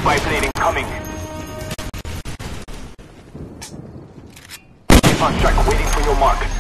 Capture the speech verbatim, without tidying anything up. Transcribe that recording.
Spy plane incoming. Keep on track, waiting for your mark.